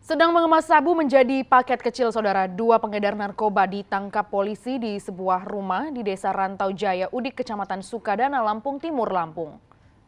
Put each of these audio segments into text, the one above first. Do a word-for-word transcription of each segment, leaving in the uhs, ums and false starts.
Sedang mengemas sabu menjadi paket kecil, saudara. Dua pengedar narkoba ditangkap polisi di sebuah rumah di Desa Rantau Jaya Udik, Kecamatan Sukadana, Lampung Timur, Lampung.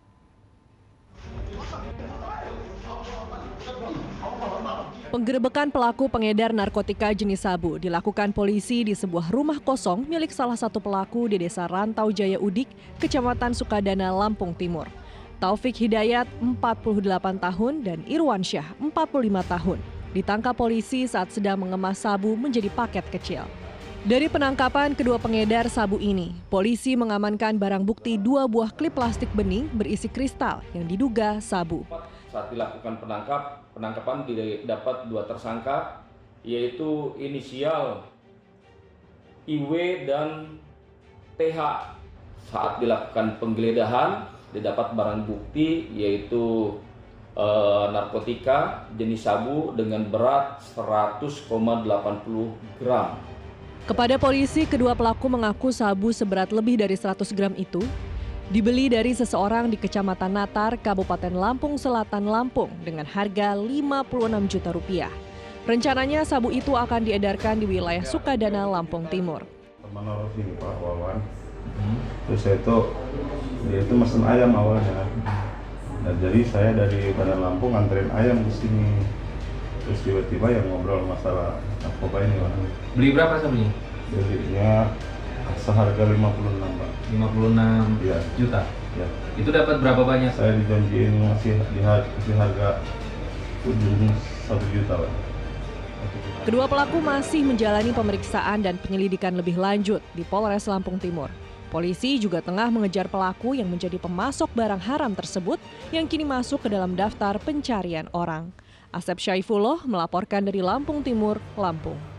Penggerebekan pelaku pengedar narkotika jenis sabu dilakukan polisi di sebuah rumah kosong milik salah satu pelaku di Desa Rantau Jaya Udik, Kecamatan Sukadana, Lampung Timur. Taufik Hidayat, empat puluh delapan tahun, dan Irwan Syah, empat puluh lima tahun, ditangkap polisi saat sedang mengemas sabu menjadi paket kecil. Dari penangkapan kedua pengedar sabu ini, polisi mengamankan barang bukti dua buah klip plastik bening berisi kristal yang diduga sabu. Saat dilakukan penangkap, penangkapan didapat dua tersangka, yaitu inisial I W dan T H. Saat dilakukan penggeledahan, didapat barang bukti yaitu e, narkotika jenis sabu dengan berat seratus koma delapan puluh gram. Kepada polisi, kedua pelaku mengaku sabu seberat lebih dari seratus gram itu dibeli dari seseorang di Kecamatan Natar, Kabupaten Lampung Selatan, Lampung dengan harga lima puluh enam juta rupiah. Rencananya sabu itu akan diedarkan di wilayah Sukadana, Lampung Timur. Menurut ini Pak Wawan, hmm. terus saya itu dia itu mesen ayam awalnya. Nah, jadi saya dari Bandar Lampung nganterin ayam ke sini. Terus tiba-tiba yang ngobrol masalah narkoba ini Pak. Beli berapa sabunya? Belinya seharga lima puluh enam Pak. lima puluh enam ya. Juta? Ya. Itu dapat berapa banyak? Saya dijanjiin ngasih di harga ujung satu juta Pak. Kedua pelaku masih menjalani pemeriksaan dan penyelidikan lebih lanjut di Polres Lampung Timur. Polisi juga tengah mengejar pelaku yang menjadi pemasok barang haram tersebut yang kini masuk ke dalam daftar pencarian orang. Asep Syaifullah melaporkan dari Lampung Timur, Lampung.